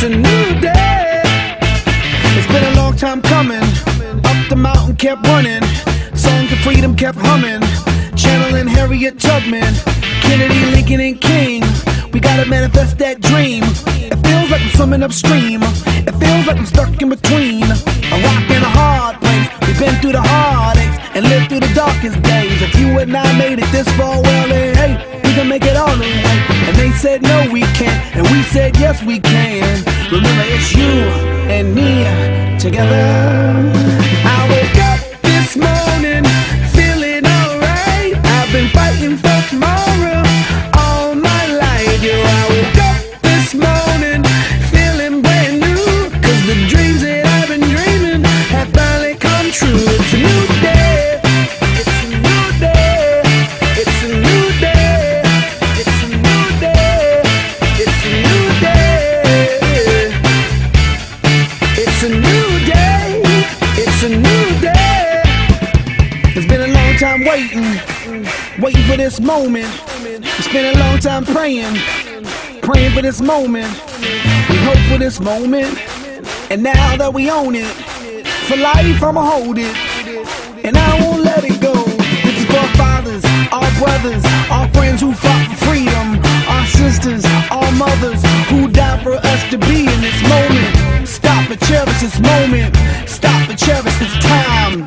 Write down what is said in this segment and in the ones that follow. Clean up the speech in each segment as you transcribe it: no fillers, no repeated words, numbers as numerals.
It's a new day. It's been a long time coming. Up the mountain kept running. Songs of freedom kept humming. Channeling Harriet Tubman, Kennedy, Lincoln, and King. We gotta manifest that dream. It feels like I'm swimming upstream. It feels like I'm stuck in between a rock and a hard place. We've been through the heartaches and lived through the darkest days. If you and I made it this far, well then hey, we can make it all the way. And they said no we can't, and we said yes we can. Remember it's you and me together. I woke up this morning feeling alright. I've been fighting for tomorrow all my life. Yo, I woke up this morning feeling brand new, 'cause the dreams that I've been dreaming have finally come true. It's a new day. It's a new day. It's a new day. It's a new day. It's a new day. It's a new day. It's a new day. It's been a long time waiting for this moment. We spent a long time praying for this moment. We hope for this moment, and now that we own it, for life I'ma hold it, and I won't let it go. This is for our fathers, our brothers, our friends who fought for freedom, our sisters, our mothers who died for us to be in this moment. Stop and cherish this moment. Stop and cherish this time.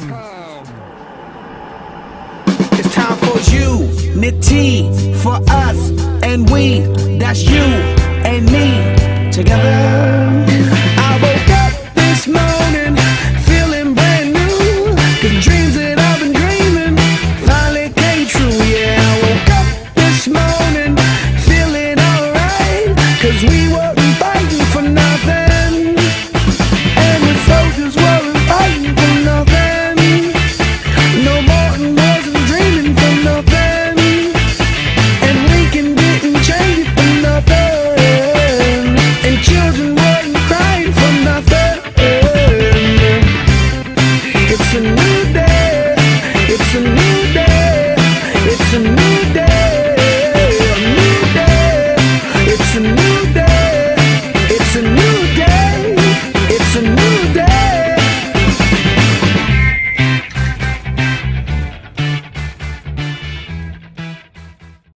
It's time for unity, for us and we. That's you and me together. I woke up this morning feeling brand new, 'cause dreams that I've been dreaming finally came true. Yeah, I woke up this morning feeling alright, 'cause we were